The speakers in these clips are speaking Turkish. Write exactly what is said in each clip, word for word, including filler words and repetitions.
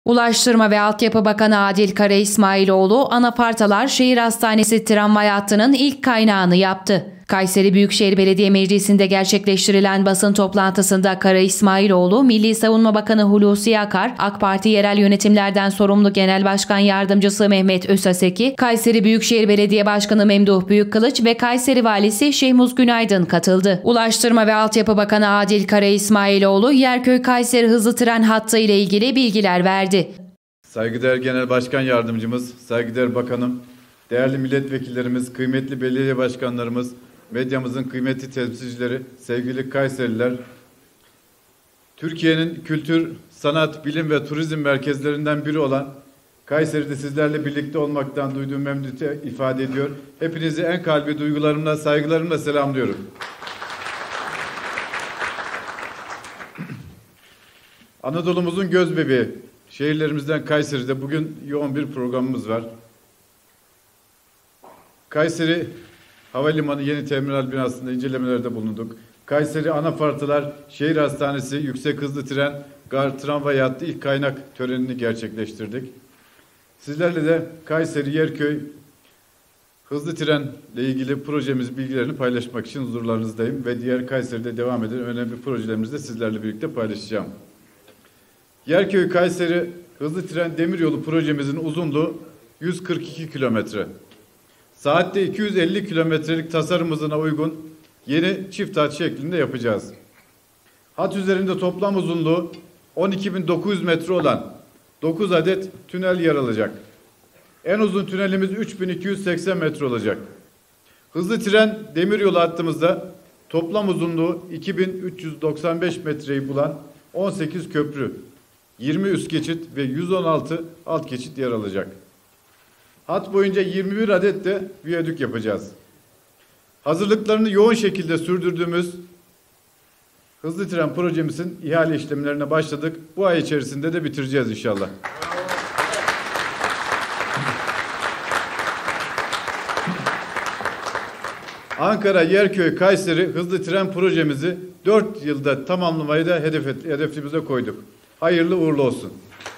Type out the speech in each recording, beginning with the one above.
Ulaştırma ve Altyapı Bakanı Adil Kara İsmailoğlu, Anafartalar Şehir Hastanesi tramvay hattının ilk kaynağını yaptı. Kayseri Büyükşehir Belediye Meclisi'nde gerçekleştirilen basın toplantısında Kara İsmailoğlu, Milli Savunma Bakanı Hulusi Akar, AK Parti Yerel Yönetimlerden Sorumlu Genel Başkan Yardımcısı Mehmet Özaseki, Kayseri Büyükşehir Belediye Başkanı Memduh Büyükkılıç ve Kayseri Valisi Şehmuz Günaydın katıldı. Ulaştırma ve Altyapı Bakanı Adil Kara İsmailoğlu, Yerköy-Kayseri hızlı tren hattı ile ilgili bilgiler verdi. Saygıdeğer Genel Başkan Yardımcımız, saygıdeğer Bakanım, değerli milletvekillerimiz, kıymetli belediye başkanlarımız, medyamızın kıymetli temsilcileri, sevgili Kayseriler, Türkiye'nin kültür, sanat, bilim ve turizm merkezlerinden biri olan Kayseri'de sizlerle birlikte olmaktan duyduğum memnuniyeti ifade ediyor. Hepinizi en kalbi duygularımla, saygılarımla selamlıyorum. Anadolu'muzun göz bebeği, şehirlerimizden Kayseri'de bugün yoğun bir programımız var. Kayseri Havalimanı yeni terminal binasında incelemelerde bulunduk. Kayseri Anafartalar Şehir Hastanesi yüksek hızlı tren gar tramvay hattı ilk kaynak törenini gerçekleştirdik. Sizlerle de Kayseri Yerköy hızlı trenle ilgili projemiz bilgilerini paylaşmak için huzurlarınızdayım ve diğer Kayseri'de devam eden önemli projelerimizi de sizlerle birlikte paylaşacağım. Yerköy Kayseri hızlı tren demiryolu projemizin uzunluğu yüz kırk iki kilometre. Saatte iki yüz elli kilometrelik tasarım hızına uygun yeni çift hat şeklinde yapacağız. Hat üzerinde toplam uzunluğu on iki bin dokuz yüz metre olan dokuz adet tünel yer alacak. En uzun tünelimiz üç bin iki yüz seksen metre olacak. Hızlı tren demiryolu hattımızda toplam uzunluğu iki bin üç yüz doksan beş metreyi bulan on sekiz köprü, yirmi üst geçit ve yüz on altı alt geçit yer alacak. Hat boyunca yirmi bir adet de viyadük yapacağız. Hazırlıklarını yoğun şekilde sürdürdüğümüz hızlı tren projemizin ihale işlemlerine başladık. Bu ay içerisinde de bitireceğiz inşallah. Ankara, Yerköy, Kayseri hızlı tren projemizi dört yılda tamamlamayı da hedef, hedefimize koyduk. Hayırlı uğurlu olsun.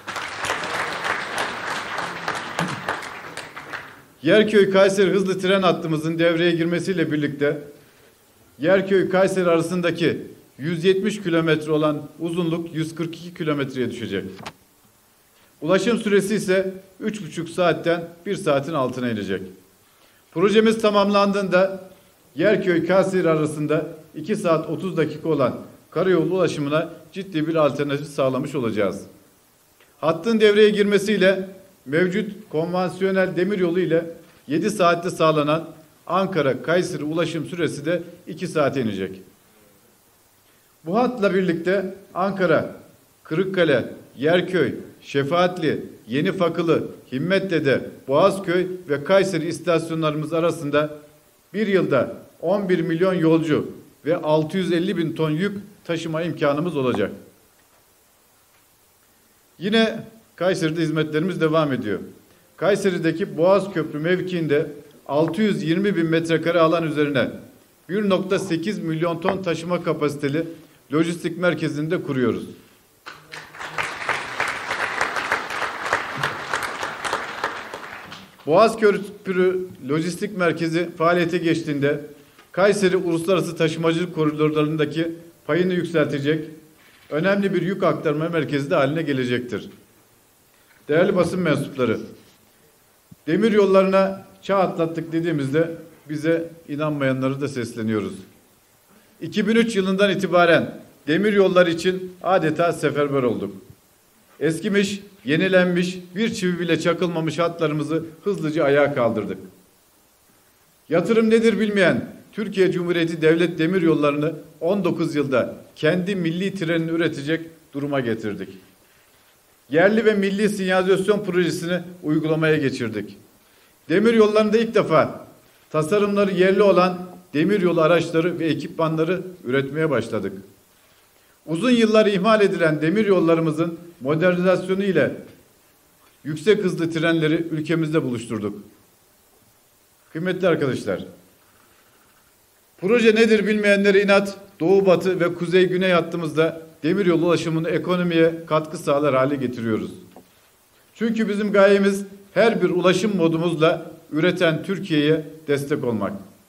Yerköy-Kayseri hızlı tren hattımızın devreye girmesiyle birlikte Yerköy-Kayseri arasındaki yüz yetmiş kilometre olan uzunluk yüz kırk iki kilometreye düşecek. Ulaşım süresi ise üç buçuk saatten bir saatin altına inecek. Projemiz tamamlandığında Yerköy-Kayseri arasında iki saat otuz dakika olan karayolu ulaşımına ciddi bir alternatif sağlamış olacağız. Hattın devreye girmesiyle mevcut konvansiyonel demiryolu ile yedi saatte sağlanan Ankara-Kayseri ulaşım süresi de iki saate inecek. Bu hatla birlikte Ankara, Kırıkkale, Yerköy, Şefaatli, Yenifakılı, Himmetdede, Boğazköy ve Kayseri istasyonlarımız arasında bir yılda on bir milyon yolcu ve altı yüz elli bin ton yük taşıma imkanımız olacak. Yine Kayseri'de hizmetlerimiz devam ediyor. Kayseri'deki Boğaz Köprü mevkiinde altı yüz yirmi bin metrekare alan üzerine bir nokta sekiz milyon ton taşıma kapasiteli lojistik merkezini de kuruyoruz. Boğaz Köprü Lojistik Merkezi faaliyete geçtiğinde Kayseri uluslararası taşımacılık koridorlarındaki payını yükseltecek, önemli bir yük aktarma merkezi de haline gelecektir. Değerli basın mensupları, demir yollarına çağ atlattık dediğimizde bize inanmayanları da sesleniyoruz. iki bin üç yılından itibaren demir yolları için adeta seferber olduk. Eskimiş, yenilenmiş, bir çivi bile çakılmamış hatlarımızı hızlıca ayağa kaldırdık. Yatırım nedir bilmeyen Türkiye Cumhuriyeti Devlet Demiryolları'nı on dokuz yılda kendi milli trenini üretecek duruma getirdik. Yerli ve milli sinyalizasyon projesini uygulamaya geçirdik. Demiryollarında ilk defa tasarımları yerli olan demiryolu araçları ve ekipmanları üretmeye başladık. Uzun yıllar ihmal edilen demiryollarımızın modernizasyonu ile yüksek hızlı trenleri ülkemizde buluşturduk. Kıymetli arkadaşlar, proje nedir bilmeyenlere inat, Doğu Batı ve Kuzey Güney hattımızda demiryolu ulaşımını ekonomiye katkı sağlar hale getiriyoruz. Çünkü bizim gayemiz her bir ulaşım modumuzla üreten Türkiye'ye destek olmak.